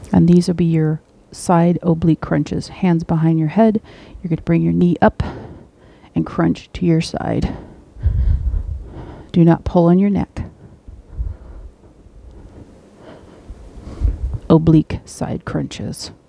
And these will be your side oblique crunches. Hands behind your head. You're going to bring your knee up and crunch to your side. Do not pull on your neck. Oblique side crunches.